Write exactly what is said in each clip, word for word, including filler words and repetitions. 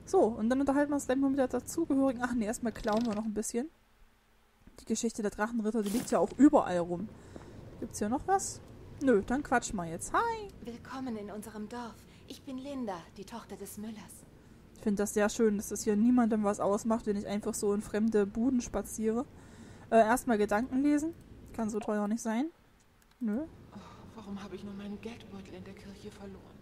So, und dann unterhalten wir uns gleich mal mit der dazugehörigen... Ach nee, erstmal klauen wir noch ein bisschen. Die Geschichte der Drachenritter, die liegt ja auch überall rum. Gibt's hier noch was? Nö, dann quatschen wir jetzt. Hi! Willkommen in unserem Dorf. Ich bin Linda, die Tochter des Müllers. Ich finde das sehr schön, dass das hier niemandem was ausmacht, wenn ich einfach so in fremde Buden spaziere. Äh, erstmal Gedanken lesen. Kann so teuer nicht sein. Nö. Oh, warum habe ich nur meinen Geldbeutel in der Kirche verloren?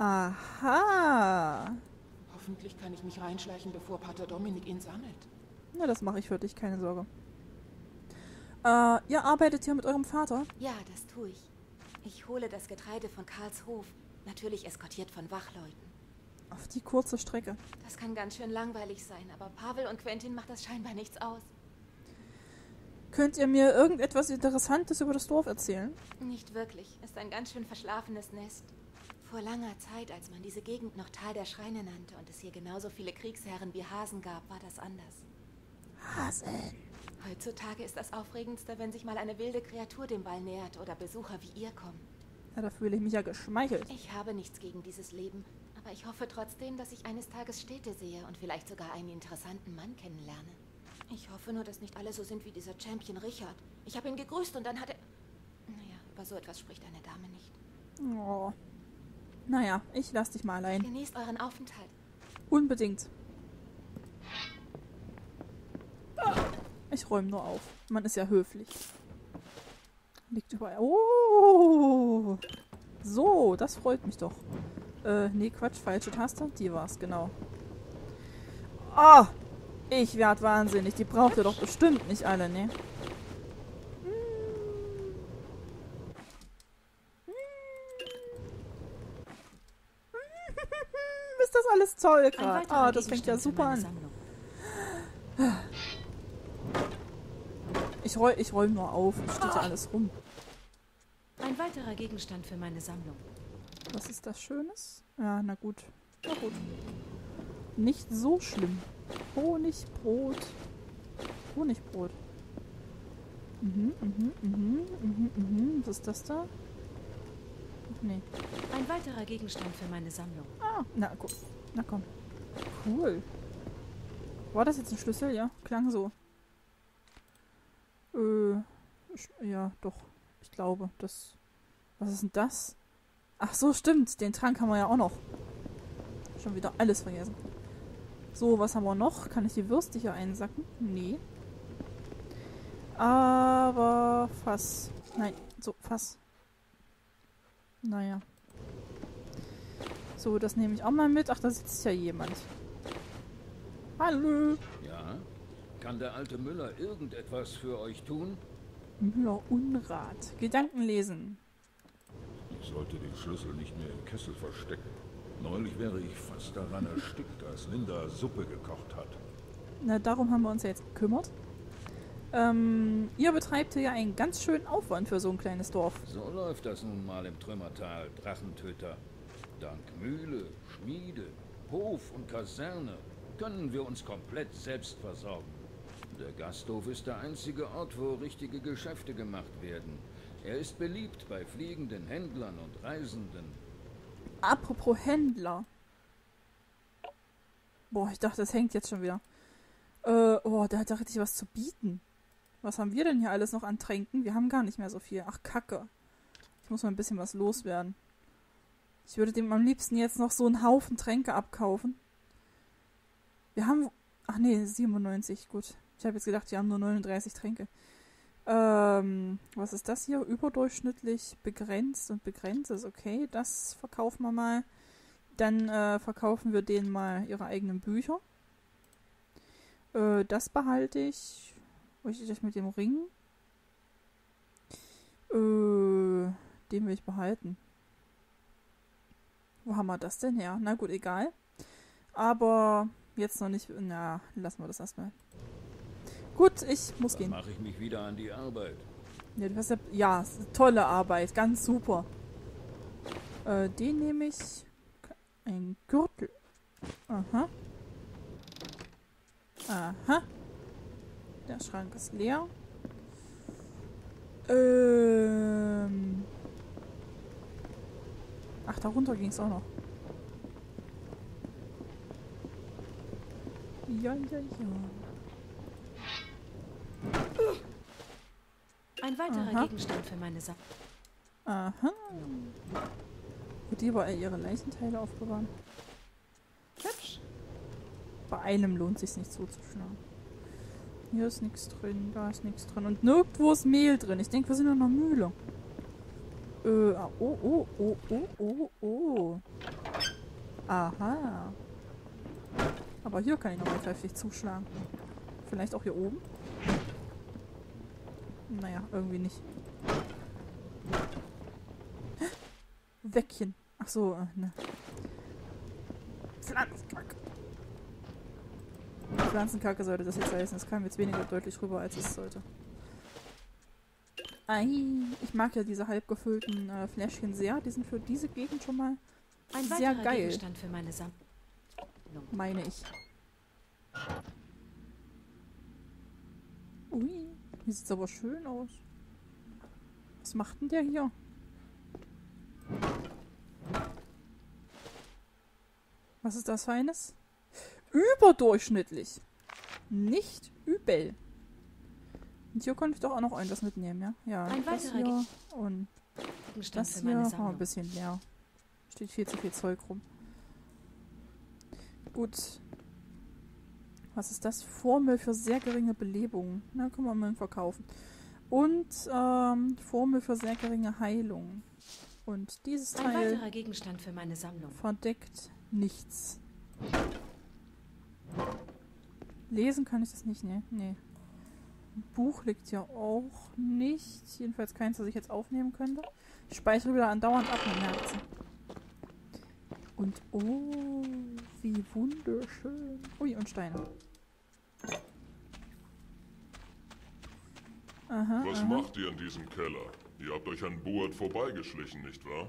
Aha. Hoffentlich kann ich mich reinschleichen, bevor Pater Dominik ihn sammelt. Na, das mache ich für dich, keine Sorge. Äh, ihr arbeitet hier mit eurem Vater? Ja, das tue ich. Ich hole das Getreide von Karls Hof, natürlich eskortiert von Wachleuten. Auf die kurze Strecke. Das kann ganz schön langweilig sein, aber Pavel und Quentin macht das scheinbar nichts aus. Könnt ihr mir irgendetwas Interessantes über das Dorf erzählen? Nicht wirklich. Ist ein ganz schön verschlafenes Nest. Vor langer Zeit, als man diese Gegend noch Tal der Schreine nannte und es hier genauso viele Kriegsherren wie Hasen gab, war das anders. Hasen. Heutzutage ist das Aufregendste, wenn sich mal eine wilde Kreatur dem Ball nähert oder Besucher wie ihr kommen. Ja, da fühle ich mich ja geschmeichelt. Ich habe nichts gegen dieses Leben, aber ich hoffe trotzdem, dass ich eines Tages Städte sehe und vielleicht sogar einen interessanten Mann kennenlerne. Ich hoffe nur, dass nicht alle so sind wie dieser Champion Richard. Ich habe ihn gegrüßt und dann hat er... Naja, über so etwas spricht eine Dame nicht. Oh. Naja, ich lass dich mal allein. Genießt euren Aufenthalt. Unbedingt. Ich räume nur auf. Man ist ja höflich. Liegt überall. Oh! So, das freut mich doch. Äh, nee, Quatsch, falsche Taste. Die war's, genau. Ah! Ich werd wahnsinnig. Die braucht ihr doch bestimmt nicht alle, ne? Ist das alles toll gerade? Ah, das fängt ja super an. Ich, räu ich räume nur auf. Es steht ja alles rum. Ein weiterer Gegenstand für meine Sammlung. Was ist das Schönes? Ja, na gut. Na gut. Nicht so schlimm. Honigbrot. Honigbrot. Mhm, mhm, mhm, mhm, mhm. Was ist das da? Ach, nee. Ein weiterer Gegenstand für meine Sammlung. Ah, na gut. Na komm. Cool. War das jetzt ein Schlüssel? Ja, klang so. Äh, ich, ja, doch. Ich glaube, das... Was ist denn das? Ach so, stimmt. Den Trank haben wir ja auch noch. Schon wieder alles vergessen. So, was haben wir noch? Kann ich die Würste hier einsacken? Nee. Aber Fass. Nein, so, Fass. Naja. So, das nehme ich auch mal mit. Ach, da sitzt ja jemand. Hallo. Ja? Kann der alte Müller irgendetwas für euch tun? Müller Unrat. Gedanken lesen. Ich sollte den Schlüssel nicht mehr im Kessel verstecken. Neulich wäre ich fast daran erstickt, als Linda Suppe gekocht hat. Na, darum haben wir uns ja jetzt gekümmert. Ähm, ihr betreibt hier ja einen ganz schönen Aufwand für so ein kleines Dorf. So läuft das nun mal im Trümmertal, Drachentöter. Dank Mühle, Schmiede, Hof und Kaserne können wir uns komplett selbst versorgen. Der Gasthof ist der einzige Ort, wo richtige Geschäfte gemacht werden. Er ist beliebt bei fliegenden Händlern und Reisenden. Apropos Händler. Boah, ich dachte, das hängt jetzt schon wieder. Äh, oh, der hat da richtig was zu bieten. Was haben wir denn hier alles noch an Tränken? Wir haben gar nicht mehr so viel. Ach, Kacke. Ich muss mal ein bisschen was loswerden. Ich würde dem am liebsten jetzt noch so einen Haufen Tränke abkaufen. Wir haben... Ach nee, siebenundneunzig. Gut. Ich habe jetzt gedacht, wir haben nur neununddreißig Tränke. Ähm, was ist das hier? Überdurchschnittlich begrenzt und begrenzt ist okay. Das verkaufen wir mal. Dann äh, verkaufen wir denen mal ihre eigenen Bücher. Äh, das behalte ich. Richtig das mit dem Ring. Äh, den will ich behalten. Wo haben wir das denn her? Na gut, egal. Aber jetzt noch nicht. Na, lassen wir das erstmal. Gut, ich muss Dann gehen. mache ich mich wieder an die Arbeit. Ja, du hast ja, ja, tolle Arbeit, ganz super. Äh, den nehme ich. Ein Gürtel. Aha. Aha. Der Schrank ist leer. Ähm. Ach, darunter ging es auch noch. Ja, ja, ja. Ein weiterer Aha. Gegenstand für meine Sammlung. Aha. Wo die überall ihre Leichenteile aufbewahren. Hübsch. Bei einem lohnt sich nicht zuzuschlagen. Hier ist nichts drin, da ist nichts drin. Und nirgendwo ist Mehl drin. Ich denke, wir sind in einer Mühle. Äh, ah, oh, oh, oh, oh, oh, oh. Aha. Aber hier kann ich nochmal kräftig zuschlagen. Vielleicht auch hier oben? Naja, irgendwie nicht. Weckchen. Ach so, äh, ne. Pflanzenkacke. Pflanzenkacke sollte das jetzt heißen. Es kam jetzt weniger deutlich rüber, als es sollte. Ei, ich mag ja diese halb gefüllten äh, Fläschchen sehr. Die sind für diese Gegend schon mal Ein sehr weiterer geil, Gegenstand für meine Sammlung. meine ich. Ui, hier sieht's aber schön aus. Was macht denn der hier? Was ist das Feines? Überdurchschnittlich. Nicht übel. Und hier konnte ich doch auch noch etwas mitnehmen, ja? Ja, Ein das weiterer hier und Gegenstand das für hier meine oh, Sammlung. ein bisschen leer. Steht viel zu viel Zeug rum. Gut. Was ist das? Formel für sehr geringe Belebung. Na, können wir mal verkaufen. Und ähm, Formel für sehr geringe Heilung. Und dieses Ein Teil weiterer Gegenstand für meine Sammlung. verdeckt nichts. Lesen kann ich das nicht, ne? Nee. Ein Buch liegt ja auch nicht. Jedenfalls keins, das ich jetzt aufnehmen könnte. Ich speichere wieder andauernd ab, mein Herzen. Und oh, wie wunderschön. Ui, und Steine. Aha, Was aha. macht ihr in diesem Keller? Ihr habt euch an Buat vorbeigeschlichen, nicht wahr?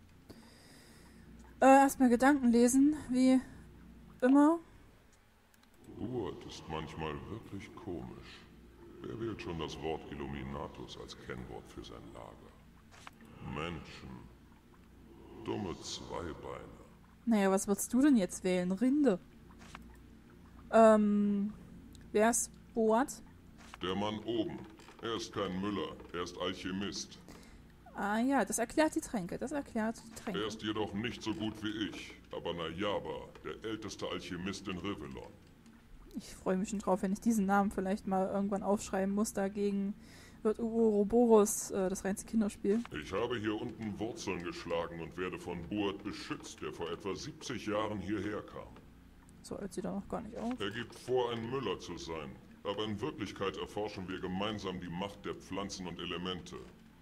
Äh, erstmal Gedanken lesen, wie immer. Buat ist manchmal wirklich komisch. Wer wählt schon das Wort Illuminatus als Kennwort für sein Lager? Menschen. Dumme Zweibeiner. Naja, was würdest du denn jetzt wählen? Rinde. Ähm, wer ist Boat? Der Mann oben. Er ist kein Müller, er ist Alchemist. Ah ja, das erklärt die Tränke, das erklärt die Tränke. Er ist jedoch nicht so gut wie ich, aber Najaba, der älteste Alchemist in Rivellon. Ich freue mich schon drauf, wenn ich diesen Namen vielleicht mal irgendwann aufschreiben muss. Dagegen wird Ouroboros äh, das reinste Kinderspiel. Ich habe hier unten Wurzeln geschlagen und werde von Buat beschützt, der vor etwa siebzig Jahren hierher kam. So alt sieht er noch gar nicht aus. Er gibt vor, ein Müller zu sein, aber in Wirklichkeit erforschen wir gemeinsam die Macht der Pflanzen und Elemente.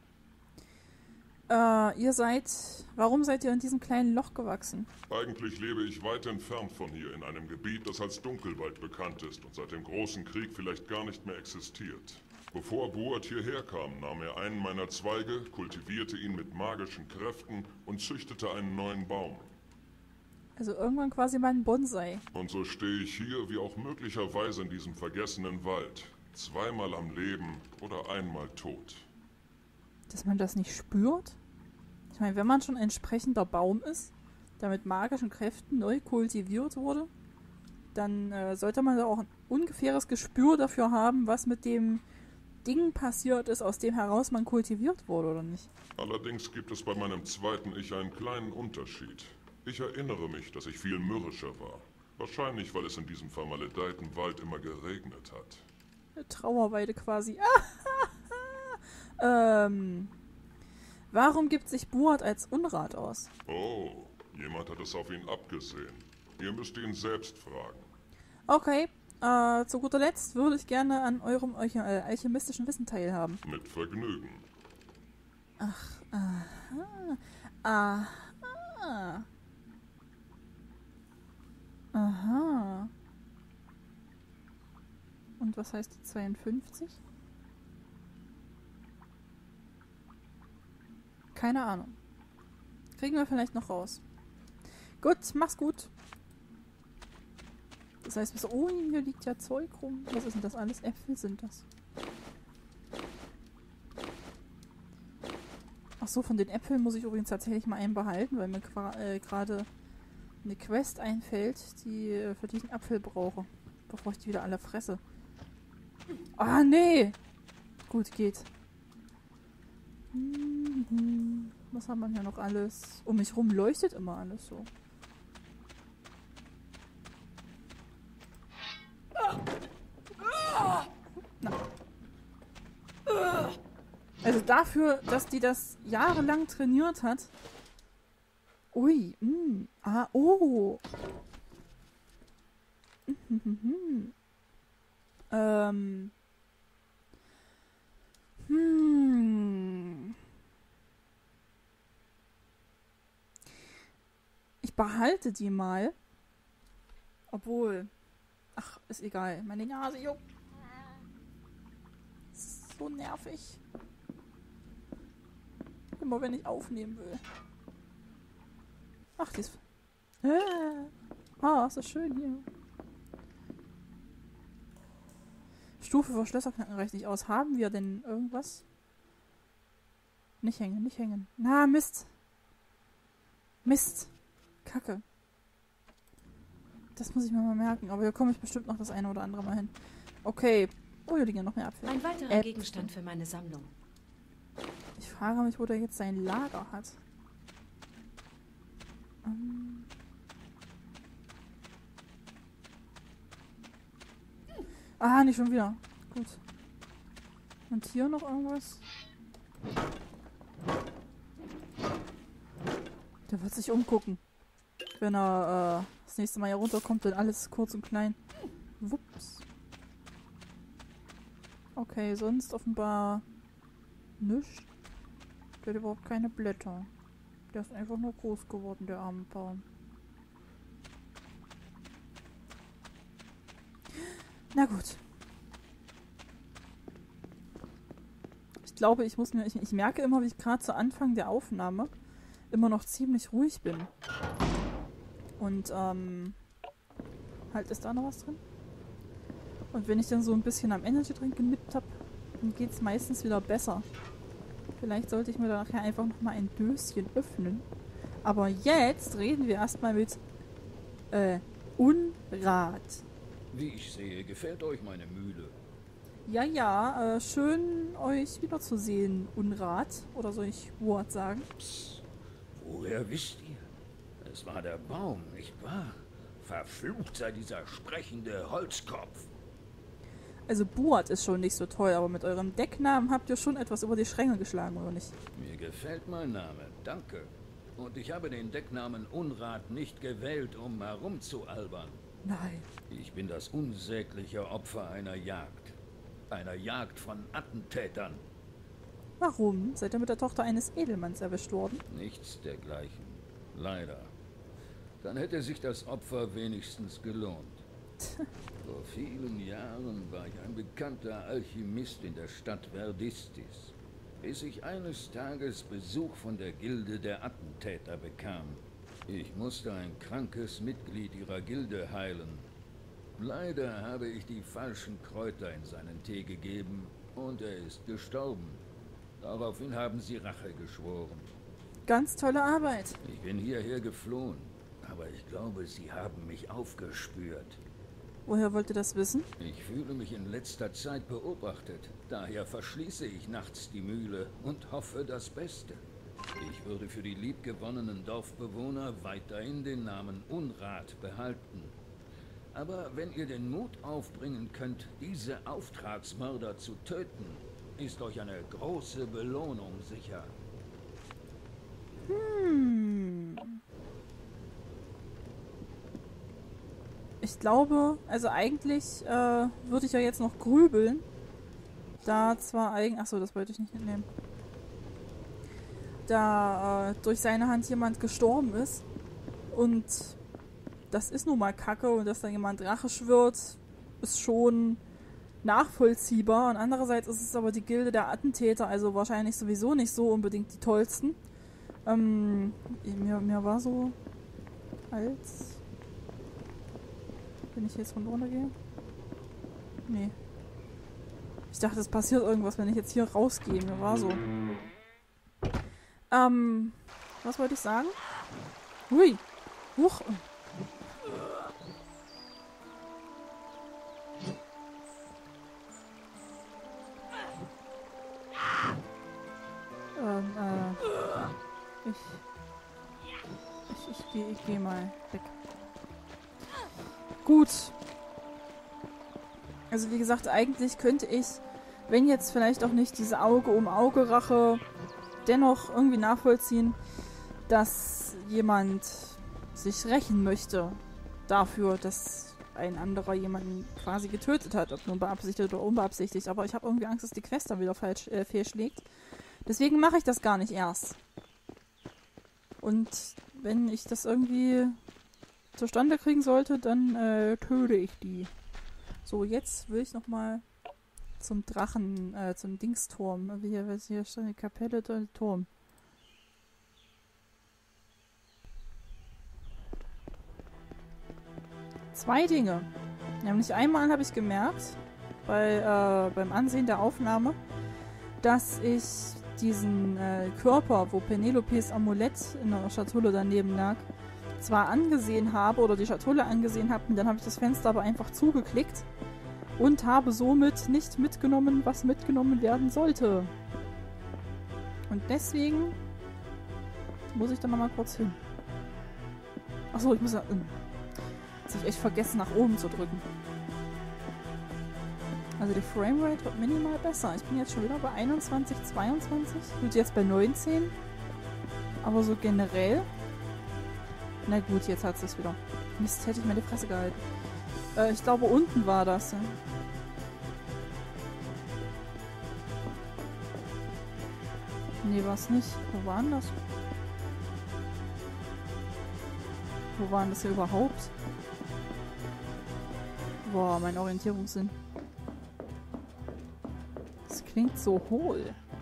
Äh, ihr seid... Warum seid ihr in diesem kleinen Loch gewachsen? Eigentlich lebe ich weit entfernt von hier, in einem Gebiet, das als Dunkelwald bekannt ist und seit dem Großen Krieg vielleicht gar nicht mehr existiert. Bevor Buat hierher kam, nahm er einen meiner Zweige, kultivierte ihn mit magischen Kräften und züchtete einen neuen Baum. Also irgendwann quasi mal ein Bonsai. Und so stehe ich hier, wie auch möglicherweise in diesem vergessenen Wald. Zweimal am Leben oder einmal tot. Dass man das nicht spürt? Ich meine, wenn man schon ein entsprechender Baum ist, der mit magischen Kräften neu kultiviert wurde, dann äh, sollte man da auch ein ungefähres Gespür dafür haben, was mit dem Ding passiert ist, aus dem heraus man kultiviert wurde, oder nicht? Allerdings gibt es bei meinem zweiten Ich einen kleinen Unterschied. Ich erinnere mich, dass ich viel mürrischer war. Wahrscheinlich, weil es in diesem vermaledeiten Wald immer geregnet hat. Eine Trauerweide quasi. ähm, warum gibt sich Buat als Unrat aus? Oh, jemand hat es auf ihn abgesehen. Ihr müsst ihn selbst fragen. Okay, äh, zu guter Letzt würde ich gerne an eurem äh, alchemistischen Wissen teilhaben. Mit Vergnügen. Ach, aha, aha. Aha. Und was heißt die zweiundfünfzig? Keine Ahnung. Kriegen wir vielleicht noch raus. Gut, mach's gut. Das heißt, bis oh, hier liegt ja Zeug rum. Was ist denn das alles? Äpfel sind das. Ach so, von den Äpfeln muss ich übrigens tatsächlich mal einen behalten, weil mir äh, gerade eine Quest einfällt, die äh, für diesen Apfel brauche. Bevor ich die wieder alle fresse. Ah, nee! Gut, geht. Mhm. Was haben wir hier noch alles? Um mich rum leuchtet immer alles so. Na. Also dafür, dass die das jahrelang trainiert hat. Ui, mh. Ah, oh. Mhm. Ähm. Hm. Ich behalte die mal. Obwohl. Ach, ist egal. Meine Nase juckt. Ist so nervig. Immer wenn ich aufnehmen will. Ach, die ist... Ah, ist das schön hier. Stufe für Schlösserknacken reicht nicht aus. Haben wir denn irgendwas? Nicht hängen, nicht hängen. Na, Mist. Mist. Kacke. Das muss ich mir mal merken. Aber hier komme ich bestimmt noch das eine oder andere Mal hin. Okay. Oh, hier liegen ja noch mehr Apfel. Ein weiterer Äh, Gegenstand für meine Sammlung. Ich frage mich, wo der jetzt sein Lager hat. Ähm. Ah, nicht schon wieder. Gut. Und hier noch irgendwas? Der wird sich umgucken. Wenn er äh, das nächste Mal hier runterkommt, dann alles kurz und klein. Wups. Okay, sonst offenbar nichts. Der hat überhaupt keine Blätter. Der ist einfach nur groß geworden, der arme Baum. Na gut. Ich glaube, ich muss mir... Ich, ich merke immer, wie ich gerade zu Anfang der Aufnahme immer noch ziemlich ruhig bin. Und, ähm... halt, ist da noch was drin? Und wenn ich dann so ein bisschen am Energy-Drink genippt habe, dann geht es meistens wieder besser. Vielleicht sollte ich mir da nachher einfach nochmal ein Döschen öffnen. Aber jetzt reden wir erstmal mit äh, Unrat. Wie ich sehe, gefällt euch meine Mühle. Ja, ja, äh, schön euch wiederzusehen, Unrat. Oder soll ich Wort sagen? Psst, woher wisst ihr? Es war der Baum, nicht wahr? Verflucht sei dieser sprechende Holzkopf. Also Buat ist schon nicht so toll, aber mit eurem Decknamen habt ihr schon etwas über die Schränke geschlagen, oder nicht? Mir gefällt mein Name, danke. Und ich habe den Decknamen Unrat nicht gewählt, um herumzualbern. Nein. Ich bin das unsägliche Opfer einer Jagd. Einer Jagd von Attentätern. Warum? Seid ihr mit der Tochter eines Edelmanns erwischt worden? Nichts dergleichen. Leider. Dann hätte sich das Opfer wenigstens gelohnt. Vor vielen Jahren war ich ein bekannter Alchemist in der Stadt Verdistis, bis ich eines Tages Besuch von der Gilde der Attentäter bekam. Ich musste ein krankes Mitglied ihrer Gilde heilen. Leider habe ich die falschen Kräuter in seinen Tee gegeben und er ist gestorben. Daraufhin haben sie Rache geschworen. Ganz tolle Arbeit. Ich bin hierher geflohen, aber ich glaube, sie haben mich aufgespürt. Woher wollt ihr das wissen? Ich fühle mich in letzter Zeit beobachtet. Daher verschließe ich nachts die Mühle und hoffe das Beste. Ich würde für die liebgewonnenen Dorfbewohner weiterhin den Namen Unrat behalten. Aber wenn ihr den Mut aufbringen könnt, diese Auftragsmörder zu töten, ist euch eine große Belohnung sicher. Hm. Ich glaube, also eigentlich äh, würde ich ja jetzt noch grübeln. Da zwar eigentlich... Achso, das wollte ich nicht mitnehmen. Da äh, durch seine Hand jemand gestorben ist. Und das ist nun mal Kacke. Und dass da jemand Rache schwört, ist schon nachvollziehbar. Und andererseits ist es aber die Gilde der Attentäter. Also wahrscheinlich sowieso nicht so unbedingt die tollsten. Ähm, mir, mir war so... als... Wenn ich jetzt von drunter gehe? Nee. Ich dachte, es passiert irgendwas, wenn ich jetzt hier rausgehe. Mir war so. Ähm, was wollte ich sagen? Hui. Huch. geh, ich geh mal weg. Gut. Also wie gesagt, eigentlich könnte ich, wenn jetzt vielleicht auch nicht diese Auge-um-Auge-Rache, dennoch irgendwie nachvollziehen, dass jemand sich rächen möchte dafür, dass ein anderer jemanden quasi getötet hat, ob nun beabsichtigt oder unbeabsichtigt. Aber ich habe irgendwie Angst, dass die Quest dann wieder falsch äh, fehlschlägt. Deswegen mache ich das gar nicht erst. Und wenn ich das irgendwie zustande kriegen sollte, dann äh, töte ich die. So, jetzt will ich nochmal zum Drachen, äh, zum Dingsturm. Wie hier, hier steht die Kapelle, der Turm. Zwei Dinge. Nämlich einmal habe ich gemerkt, bei, äh, beim Ansehen der Aufnahme, dass ich diesen äh, Körper, wo Penelopes Amulett in der Schatulle daneben lag, zwar angesehen habe oder die Schatulle angesehen habe, und dann habe ich das Fenster aber einfach zugeklickt und habe somit nicht mitgenommen, was mitgenommen werden sollte. Und deswegen muss ich dann nochmal kurz hin. Achso, ich muss ja... Jetzt habe ich echt vergessen, nach oben zu drücken. Also die Framerate wird minimal besser. Ich bin jetzt schon wieder bei einundzwanzig, zweiundzwanzig. Gut, jetzt bei neunzehn. Aber so generell... Na gut, jetzt hat es wieder. Mist, hätte ich mir die Fresse gehalten. Äh, ich glaube, unten war das. Ja. Nee, war es nicht. Wo war denn das? Wo waren das hier überhaupt? Boah, mein Orientierungssinn. Das klingt so hohl.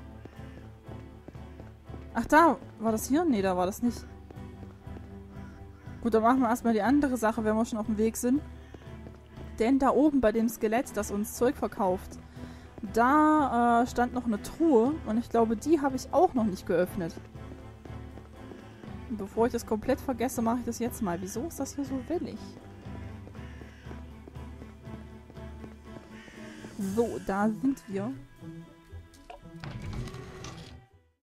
Ach, da! War das hier? Nee, da war das nicht. Gut, dann machen wir erstmal die andere Sache, wenn wir schon auf dem Weg sind. Denn da oben bei dem Skelett, das uns Zeug verkauft, da äh, stand noch eine Truhe und ich glaube, die habe ich auch noch nicht geöffnet. Und bevor ich das komplett vergesse, mache ich das jetzt mal. Wieso ist das hier so wellig? So, da sind wir.